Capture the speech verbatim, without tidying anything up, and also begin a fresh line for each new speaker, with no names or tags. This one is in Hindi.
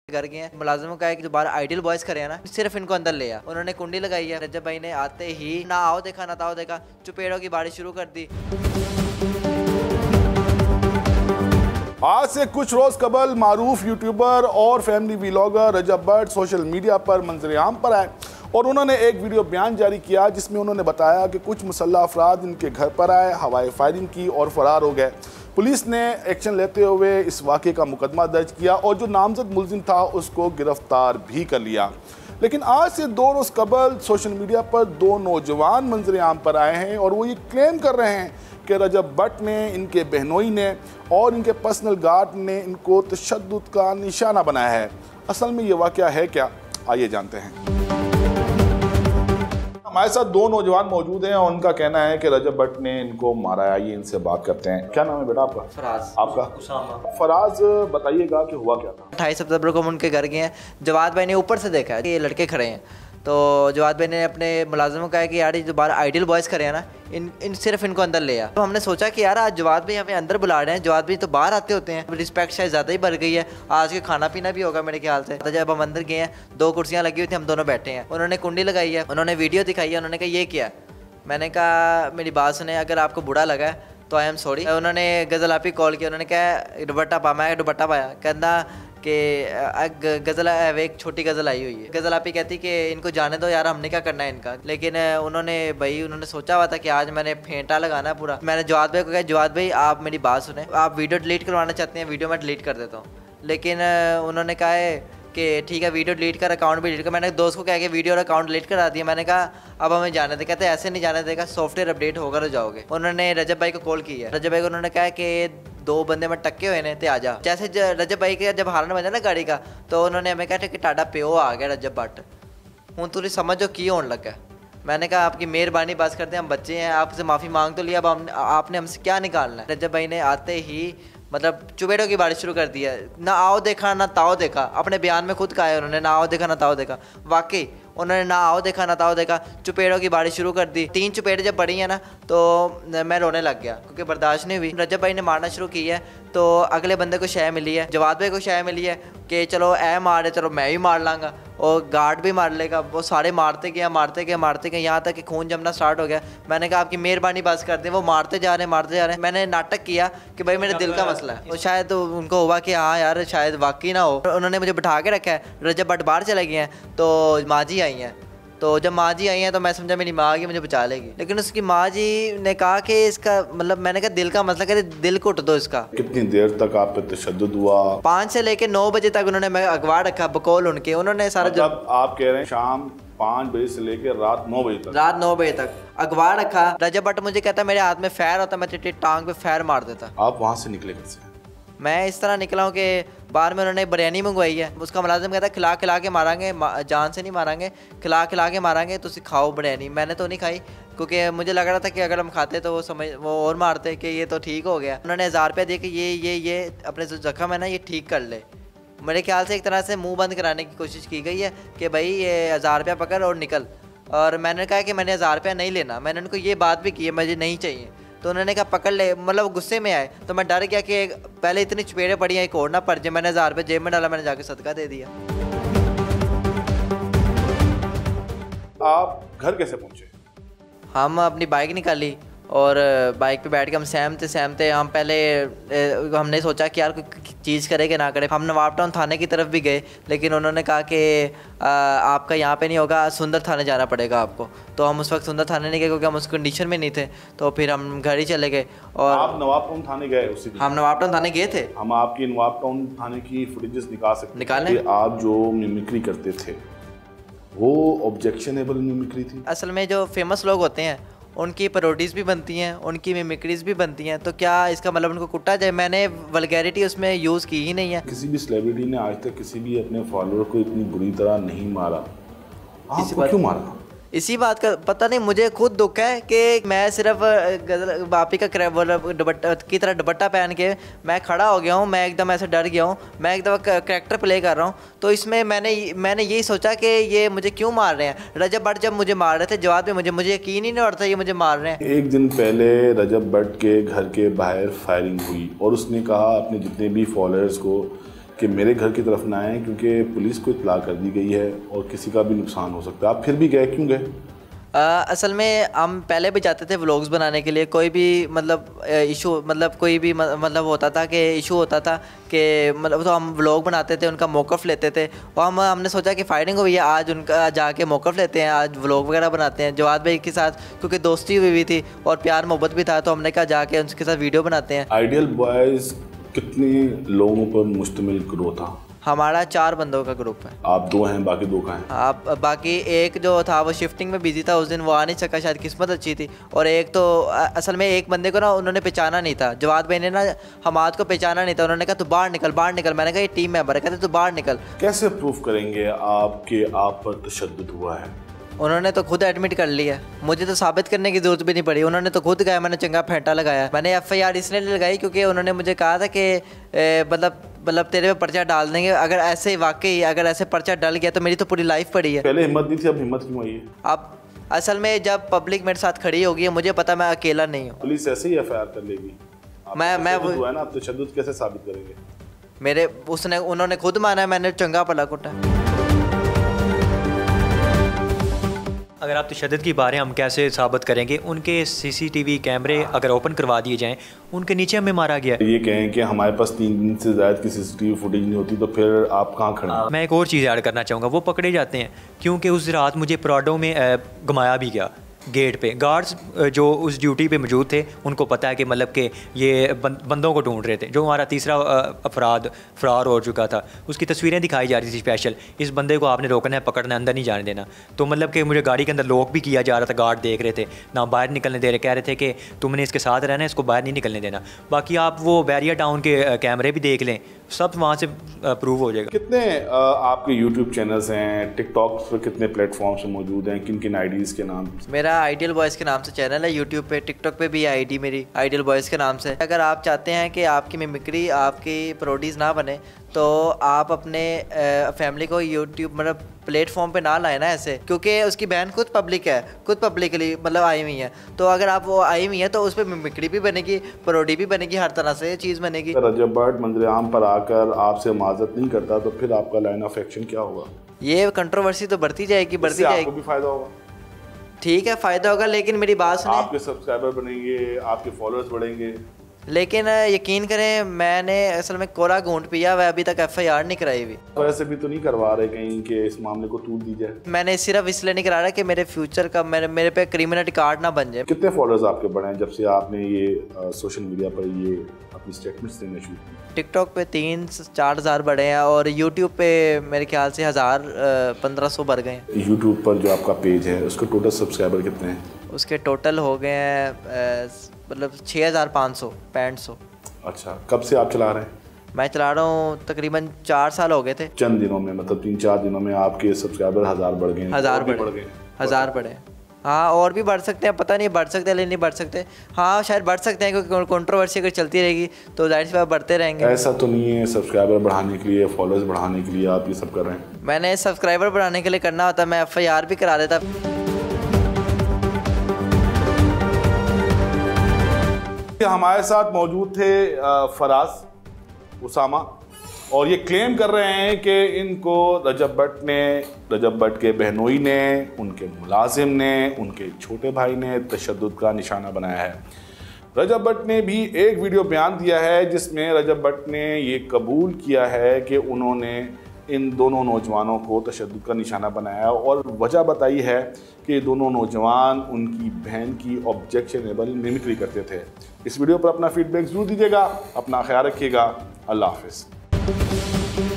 घर गए हैं, मुलाजिमों का है कि जो बाहर आइडियल बॉयज करे हैं ना, सिर्फ इनको अंदर ले आया। उन्होंने कुंडी लगाई है। रजब भाई ने आते ही ना आओ देखा ना ताओ देखा, चुपेड़ों की बारिश शुरू कर दी।
आज से कुछ रोज कबल मारूफ यूट्यूबर और family vlogger Rajab Bhatt social media पर मंजर-ए-आम पर आए और उन्होंने एक वीडियो बयान जारी किया जिसमें उन्होंने बताया कि कुछ मुसल्लह अफराद इनके घर पर आए, हवाई फायरिंग की और फरार हो गए। पुलिस ने एक्शन लेते हुए इस वाक़े का मुकदमा दर्ज किया और जो नामजद मुलजिम था उसको गिरफ्तार भी कर लिया। लेकिन आज से दो रोज़ कबल सोशल मीडिया पर दो नौजवान मंजर-ए-आम पर आए हैं और वो ये क्लेम कर रहे हैं कि रजब भट्ट ने, इनके बहनोई ने और इनके पर्सनल गार्ड ने इनको तशद्दुद का निशाना बनाया है। असल में ये वाक़या है क्या, आइए जानते हैं। हमारे साथ दो नौजवान मौजूद हैं और उनका कहना है कि रजब भट्ट ने इनको मारा है। आइए इनसे बात करते हैं। क्या नाम है बेटा आपका?
फराज।
आपका?
उसामा।
फराज, बताइएगा कि हुआ क्या था?
अट्ठाईस सितंबर को हम उनके घर गए हैं। जवाद भाई ने ऊपर से देखा है कि ये लड़के खड़े हैं, तो जवाद भाई ने अपने मुलाजिमों का है कि यार ये जो बाहर आइडियल बॉयज़ खड़े हैं ना, इन इन सिर्फ इनको अंदर ले आ। तो हमने सोचा कि यार आज जवाद भाई हमें अंदर बुला रहे हैं, जवाद भाई तो बाहर आते होते हैं, रिस्पेक्ट शायद ज़्यादा ही बढ़ गई है। आज के खाना पीना भी होगा मेरे ख्याल से। तो जब हम अंदर गए हैं, दो कुर्सियाँ लगी हुई थी, हम दोनों बैठे हैं। उन्होंने कुंडी लगाई है, उन्होंने वीडियो दिखाई है, उन्होंने कहा ये क्या है। मैंने कहा मेरी बात सुने, अगर आपको बुरा लगा है तो आई एम सॉरी। उन्होंने गज़ल आपी कॉल किया, उन्होंने कहा दुपट्टा पा, मैं दुपट्टा पाया, कहना कि गज़ल एक छोटी गज़ल आई हुई है। गज़ल आपी कहती कि इनको जाने दो यार, हमने क्या करना है इनका। लेकिन उन्होंने भाई उन्होंने सोचा हुआ था कि आज मैंने फेंटा लगाना है पूरा। मैंने जवाद भाई को कहा जवाद भाई आप मेरी बात सुने, आप वीडियो डिलीट करवाना चाहते हैं, वीडियो मैं डिलीट कर देता हूँ। लेकिन उन्होंने कहा है कि ठीक है वीडियो डिलीट कर, अकाउंट भी डिलीट कर। मैंने दोस्त को कहा कि वीडियो और अकाउंट डिलीट करा दिया। मैंने कहा अब हमें जाने दे, कहते ऐसे नहीं जाने देगा, सॉफ्टवेयर अपडेट होगा तो जाओगे। उन्होंने रजब भाई को कॉल की है। रजब भाई को उन्होंने कहा कि दो बंदे में टक्के हुए ने ते आ जा। जैसे रजब भाई के जब हारन बजा ना गाड़ी का, तो उन्होंने हमें कहा कि टाडा प्यो आ गया रजब भट्ट, हूँ तुरी समझो की होने लगा। मैंने कहा आपकी मेहरबानी बस करते हैं, हम बच्चे हैं, आपसे माफ़ी मांग तो लिया, अब हम आपने हमसे क्या निकालना है। रजब भाई ने आते ही मतलब चुपेड़ों की बारिश शुरू कर दी है। ना आओ देखा ना ताओ देखा, अपने बयान में खुद कहा है उन्होंने, ना आओ देखा ना ताओ देखा। वाकई उन्होंने ना आओ देखा ना ताओ देखा, चुपेड़ों की बारिश शुरू कर दी। तीन चुपेड़ जब पड़ी है ना तो मैं रोने लग गया क्योंकि बर्दाश्त नहीं हुई। रजब भाई ने मारना शुरू की है तो अगले बंदे को शय मिली है, जवाद भाई को शय मिली है कि चलो ए मारे, चलो मैं भी मार लाँगा और गार्ड भी मार लेगा। वो सारे मारते गए मारते गए मारते गए यहाँ तक कि खून जमना स्टार्ट हो गया। मैंने कहा आपकी मेहरबानी बस कर दें, वो मारते जा रहे हैं मारते जा रहे हैं। मैंने नाटक किया कि भाई मेरे दिल का मसला है, तो शायद तो उनको हुआ कि हाँ यार शायद वाकई ना हो। उन्होंने मुझे बिठा के रखा है। रजब भट्ट बाहर चले गए हैं तो माँ जी आई हैं, तो जब माँ जी आई हैं तो मैं समझा मेरी माँ आगे मुझे बचा लेगी। लेकिन उसकी माँ जी ने कहा कि इसका मतलब, मैंने कहा दिल का मसला, कहते दिल को उठ दो इसका।
कितनी देर तक आप पे तशद्दुद हुआ?
पाँच से लेके नौ बजे तक उन्होंने मैं अगवा रखा बकौल उनके। उन्होंने सारा जो
आप कह रहे हैं शाम पाँच बजे से लेकर रात नौ बजे तक
रात नौ बजे तक अगवा रखा। रजब भट्ट मुझे कहता मेरे हाथ में फैर होता, मैं तेरी टांग पे फैर मार देता।
आप वहाँ से निकले कैसे?
मैं इस तरह निकला हूँ कि बाहर में उन्होंने बिरयानी मंगवाई है। उसका मुलाजिम कहता है खिला खिला के मारांगे, जान से नहीं मारांगे, खिला खिला के मारांगे, तो सिखाओ बिरयानी। मैंने तो नहीं खाई क्योंकि मुझे लग रहा था कि अगर हम खाते तो वो समझ वो और मारते कि ये तो ठीक हो गया। उन्होंने हज़ार रुपया दिए कि ये ये ये अपने जो जख्म है ना ये ठीक कर ले। मेरे ख्याल से एक तरह से मुँह बंद कराने की कोशिश की गई है कि भाई ये हज़ार रुपया पकड़ और निकल। और मैंने कहा कि मैंने हज़ार रुपया नहीं लेना। मैंने उनको ये बात भी की है मुझे नहीं चाहिए, तो उन्होंने कहा पकड़ ले। मतलब गुस्से में आए तो मैं डर गया कि पहले इतनी चपेड़े पड़ी हैं एक और ना पड़ जाए। मैंने हज़ार रुपये जेब में डाला, मैंने जाके सदका दे दिया।
आप घर कैसे पहुंचे?
हम अपनी बाइक निकाली और बाइक पे बैठ के हम सहमते सहमते हम पहले हमने सोचा कि यार कोई चीज़ करे कि ना करे। हम नवाब टाउन थाने की तरफ भी गए, लेकिन उन्होंने कहा कि आपका यहाँ पे नहीं होगा, सुंदर थाने जाना पड़ेगा आपको। तो हम उस वक्त सुंदर थाने नहीं गए क्योंकि हम उस कंडीशन में नहीं थे, तो फिर हम घर ही चले गए। और
आप नवाब टाउन थाने गए उसी दिन?
हम नवाब टाउन थाने गए थे।
हम आपकी नवाब टाउन थाने की फुटेजेस निकाल सकते हैं?
निकालें।
आप जो मिमिक्री करते थे वो ऑब्जेक्शनेबल मिमिक्री थी?
असल में जो फेमस लोग होते हैं उनकी पैरोडीज़ भी बनती हैं, उनकी मिमिक्रीज भी बनती हैं, तो क्या इसका मतलब उनको कुटा जाए? मैंने वल्गैरिटी उसमें यूज़ की ही नहीं है।
किसी भी सेलिब्रिटी ने आज तक किसी भी अपने फॉलोअर को इतनी बुरी तरह नहीं मारा, आपको क्यों मारा?
इसी बात का पता नहीं, मुझे खुद दुख है कि मैं सिर्फ गजल बापी का दुपट्टा की तरह दुपट्टा पहन के मैं खड़ा हो गया हूँ, मैं एकदम ऐसे डर गया हूँ, मैं एकदम कैरेक्टर प्ले कर रहा हूँ। तो इसमें मैंने मैंने यही सोचा कि ये मुझे क्यों मार रहे हैं। रजब भट्ट जब मुझे मार रहे थे जवाब में मुझे मुझे यकीन ही नहीं हो रहा था ये मुझे मार रहे हैं।
एक दिन पहले रजब भट्ट के घर के बाहर फायरिंग हुई और उसने कहा अपने जितने भी फॉलोअर्स को कि मेरे घर की तरफ ना आए क्योंकि पुलिस को इत्तला कर दी गई है और किसी का भी नुकसान हो सकता है। आप फिर भी गए, क्यों गए?
आ, असल में हम पहले भी जाते थे व्लॉग्स बनाने के लिए। कोई भी मतलब इशू मतलब कोई भी मतलब होता था कि इशू होता था कि मतलब तो हम व्लॉग बनाते थे, उनका मौक़िफ़ लेते थे। और हम हमने सोचा कि फ़ाइटिंग हुई है, आज उनका जाके मौक़िफ़ लेते हैं, आज व्लॉग वगैरह बनाते हैं जवाद भाई के साथ, क्योंकि दोस्ती हुई हुई थी और प्यार मोहब्बत भी था, तो हमने कहा जाके उनके साथ वीडियो बनाते हैं।
आइडियल बॉयज़ कितने लोगों पर मुश्तमिल ग्रुप था?
हमारा चार बंदों का ग्रुप है।
आप दो हैं, बाकी दो कहाँ हैं?
आप बाकी एक जो था वो शिफ्टिंग में बिजी था, उस दिन वो आ नहीं सका, शायद किस्मत अच्छी थी। और एक तो असल में एक बंदे को ना उन्होंने पहचाना नहीं था, जवाद भाई ने ना हमाद को पहचाना नहीं था। उन्होंने कहा तू बाहर निकल, बाहर निकल। मैंने कहा ये टीम मेंबर है। कहते तू बाहर निकल।
कैसे प्रूफ करेंगे आपके आप पर तशद्दुद हुआ है?
उन्होंने तो खुद एडमिट कर लिया, मुझे तो साबित करने की ज़रूरत भी नहीं पड़ी। उन्होंने तो खुद कहा मैंने चंगा फेंटा लगाया। मैंने एफ आई आर इसलिए लगाई क्योंकि उन्होंने मुझे कहा था कि मतलब मतलब तेरे पे पर्चा डाल देंगे, अगर ऐसे वाकई अगर ऐसे पर्चा डल गया तो मेरी तो पूरी लाइफ पड़ी है।
पहले हिम्मत नहीं थी, अब हिम्मत क्यों आई है?
अब असल में जब पब्लिक मेरे साथ खड़ी होगी है, मुझे पता मैं अकेला नहीं हूँ।
पुलिस ऐसे ही एफ आई आर कर लेगी?
मैं मैं वो
है ना, आप तशद्दुद कैसे साबित करेंगे?
मेरे उसने उन्होंने खुद माना है मैंने चंगा पला कुटा।
अगर आप तशद्दुद की बातें हम कैसे साबित करेंगे? उनके सीसीटीवी कैमरे अगर ओपन करवा दिए जाएं, उनके नीचे हमें मारा गया।
ये कहें कि हमारे पास तीन दिन से ज़्यादा की सीसीटीवी फुटेज नहीं होती तो फिर आप कहाँ खड़े हैं?
मैं एक और चीज़ ऐड करना चाहूँगा, वो पकड़े जाते हैं क्योंकि उस रात मुझे प्राडो में घुमाया भी गया गेट पे। गार्ड्स जो उस ड्यूटी पे मौजूद थे उनको पता है कि मतलब कि ये बंदों को ढूंढ रहे थे। जो हमारा तीसरा अफराद फरार हो चुका था, उसकी तस्वीरें दिखाई जा रही थी स्पेशल, इस बंदे को आपने रोकना है, पकड़ना है, अंदर नहीं जाने देना। तो मतलब कि मुझे गाड़ी के अंदर लॉक भी किया जा रहा था, गार्ड देख रहे थे, ना बाहर निकलने दे रहे, कह रहे थे कि तुमने इसके साथ रहना है, इसको बाहर नहीं निकलने देना। बाकी आप वो बैरियर टाउन के कैमरे भी देख लें, सब वहाँ से प्रूव हो जाएगा।
कितने आपके यूट्यूब चैनल्स हैं, टिकटॉक पर कितने प्लेटफॉर्म्स में मौजूद हैं, किन किन आईडीज़ के नाम?
मेरा आइडियल बॉयज़ के नाम से चैनल है यूट्यूब पे, टिकटॉक पे भी आईडी मेरी आइडियल बॉयज़ के नाम से। अगर आप चाहते हैं कि आपकी मिमिक्री आपकी प्रोडीज ना बने तो आप अपने फैमिली को यूट्यूब मतलब प्लेटफॉर्म पे ना लाए ना ऐसे, क्योंकि उसकी बहन खुद पब्लिक है, खुद पब्लिकली मतलब आई हुई है। तो अगर आप वो आई हुई है तो उस पर मिमिक्री भी बनेगी, प्रोडी भी बनेगी, हर तरह से चीज़ बनेगी।
रजब बट मंजरेआम पर आकर आपसे माजरत नहीं करता तो फिर आपका लाइन ऑफ एक्शन क्या होगा?
ये कंट्रोवर्सी तो बढ़ती जाएगी बढ़ती जाएगी।
आपको भी फायदा होगा?
ठीक है, फ़ायदा होगा, लेकिन मेरी बात सुनिए।
आपके सब्सक्राइबर बनेंगे, आपके फॉलोअर्स बढ़ेंगे,
लेकिन यकीन करें मैंने असल में कोरा घूंट पिया हुआ, अभी तक एफ आई आर नहीं कराई हुई।
वैसे भी तो नहीं करवा रहे कहीं कि इस मामले को तूल दी जाए?
मैंने सिर्फ इसलिए नहीं करा रहा कि मेरे फ्यूचर का मेरे मेरे पे क्रिमिनल रिकॉर्ड ना बन जाए।
कितने फॉलोअर्स आपके बढ़े हैं जब से आपने ये सोशल मीडिया पर ये अपनी स्टेटमेंट्स देना शुरू की?
टिकटॉक पे तीन चार हज़ार बढ़े हैं और यूट्यूब पे मेरे ख्याल से हज़ार पंद्रह सौ बढ़ गए हैं।
यूट्यूब पर जो आपका पेज है उसके टोटल सब्सक्राइबर कितने हैं?
उसके टोटल हो गए हैं मतलब छः हज़ार पाँच सौ पैंठ सौ।
अच्छा, कब से आप चला रहे हैं?
मैं चला रहा हूँ तकरीबन चार साल हो गए थे।
चंद दिनों में मतलब तीन चार दिनों में आपके सब्सक्राइबर हज़ार बढ़ गए?
हज़ार बढ़ गए, हज़ार बढ़े। हाँ, और भी बढ़ सकते हैं, पता नहीं बढ़ सकते हैं लेकिन नहीं बढ़ सकते। हाँ शायद बढ़ सकते हैं क्योंकि कंट्रोवर्सी अगर चलती रहेगी तो जाहिर सी बात बढ़ते रहेंगे।
ऐसा तो नहीं है सब्सक्राइबर बढ़ाने के लिए, फॉलोअर्स बढ़ाने के लिए आप ये सब कर रहे हैं?
मैंने सब्सक्राइबर बढ़ाने के लिए करना होता मैं एफ आई आर भी करा देता।
हमारे साथ मौजूद थे फराज उसामा और ये क्लेम कर रहे हैं कि इनको रजब बट ने, रजब बट के बहनोई ने, उनके मुलाजिम ने, उनके छोटे भाई ने तशद्दुद का निशाना बनाया है। रजब बट ने भी एक वीडियो बयान दिया है जिसमें रजब बट ने ये कबूल किया है कि उन्होंने इन दोनों नौजवानों को तशद्दुद का निशाना बनाया और वजह बताई है कि दोनों नौजवान उनकी बहन की ऑब्जेक्शनेबल मिमिक्री करते थे। इस वीडियो पर अपना फीडबैक जरूर दीजिएगा, अपना ख्याल रखिएगा, अल्लाह हाफिज़।